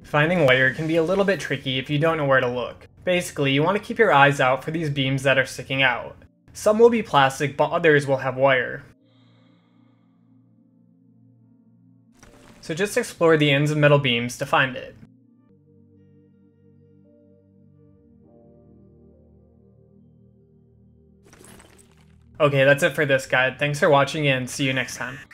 Finding wire can be a little bit tricky if you don't know where to look. Basically, you want to keep your eyes out for these beams that are sticking out. Some will be plastic, but others will have wire. So just explore the ends of metal beams to find it. Okay, that's it for this guide. Thanks for watching and see you next time.